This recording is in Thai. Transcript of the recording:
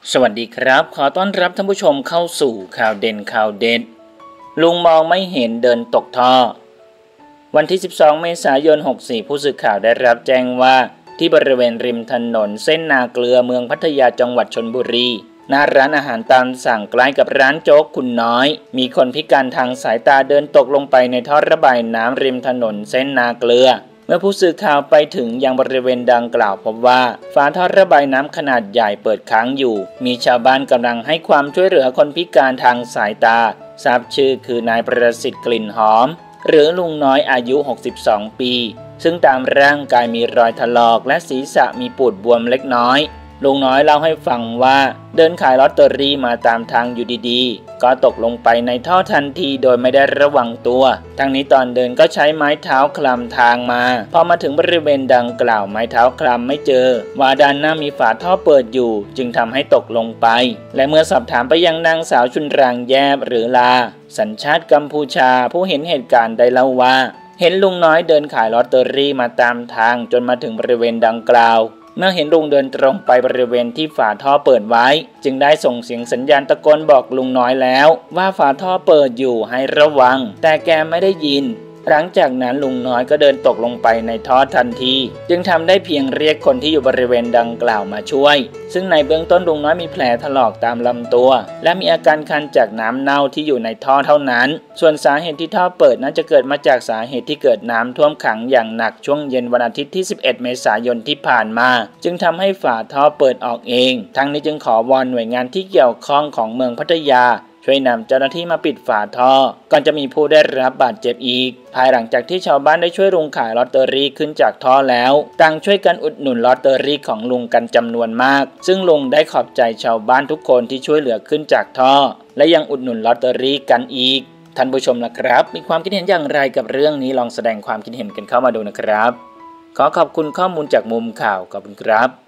สวัสดีครับขอต้อนรับท่านผู้ชมเข้าสู่ข่าวเด่นข่าวเด็ดลุงมองไม่เห็นเดินตกท่อวันที่12เมษายน64ผู้สื่อข่าวได้รับแจ้งว่าที่บริเวณริมถนนเส้นนาเกลือเมืองพัทยาจังหวัดชลบุรีหน้าร้านอาหารตามสั่งใกล้กับร้านโจ๊กคุณน้อยมีคนพิการทางสายตาเดินตกลงไปในท่อระบายน้ำริมถนนเส้นนาเกลือเมื่อผู้สื่อข่าวไปถึงยังบริเวณดังกล่าวพบว่าฝาท่อระบายน้ำขนาดใหญ่เปิดค้างอยู่มีชาวบ้านกำลังให้ความช่วยเหลือคนพิการทางสายตาทราบชื่อคือนายประสิทธิ์กลิ่นหอมหรือลุงน้อยอายุ62ปีซึ่งตามร่างกายมีรอยถลอกและศีรษะมีปูดบวมเล็กน้อยลุงน้อยเล่าให้ฟังว่าเดินขายลอตเตอรี่มาตามทางอยู่ดีๆก็ตกลงไปในท่อทันทีโดยไม่ได้ระวังตัวทั้งนี้ตอนเดินก็ใช้ไม้เท้าคลำทางมาพอมาถึงบริเวณดังกล่าวไม้เท้าคลำไม่เจอว่าด้านหน้ามีฝาท่อเปิดอยู่จึงทำให้ตกลงไปและเมื่อสอบถามไปยังนางสาวชุนรางแยบหรือลาสัญชาติกัมพูชาผู้เห็นเหตุการณ์ได้เล่าว่าเห็นลุงน้อยเดินขายลอตเตอรี่มาตามทางจนมาถึงบริเวณดังกล่าวเมื่อเห็นลุงเดินตรงไปบริเวณที่ฝาท่อเปิดไว้จึงได้ส่งเสียงสัญญาณตะโกนบอกลุงน้อยแล้วว่าฝาท่อเปิดอยู่ให้ระวังแต่แกไม่ได้ยินหลังจากนั้นลุงน้อยก็เดินตกลงไปในท่อทันทีจึงทำได้เพียงเรียกคนที่อยู่บริเวณดังกล่าวมาช่วยซึ่งในเบื้องต้นลุงน้อยมีแผลถลอกตามลำตัวและมีอาการคันจากน้ำเน่าที่อยู่ในท่อเท่านั้นส่วนสาเหตุที่ท่อเปิดนั้นจะเกิดมาจากสาเหตุที่เกิดน้ำท่วมขังอย่างหนักช่วงเย็นวันอาทิตย์ที่11เมษายนที่ผ่านมาจึงทำให้ฝาท่อเปิดออกเองทั้งนี้จึงขอวอนหน่วยงานที่เกี่ยวข้องของเมืองพัทยาช่วยนำเจ้าหน้าที่มาปิดฝาท่อก่อนจะมีผู้ได้รับบาดเจ็บอีกภายหลังจากที่ชาวบ้านได้ช่วยลุงขายลอตเตอรี่ขึ้นจากท่อแล้วต่างช่วยกันอุดหนุนลอตเตอรี่ของลุงกันจำนวนมากซึ่งลุงได้ขอบใจชาวบ้านทุกคนที่ช่วยเหลือขึ้นจากท่อและยังอุดหนุนลอตเตอรี่กันอีกท่านผู้ชมล่ะครับมีความคิดเห็นอย่างไรกับเรื่องนี้ลองแสดงความคิดเห็นกันเข้ามาดูนะครับขอขอบคุณข้อมูลจากมุมข่าวขอบคุณครับ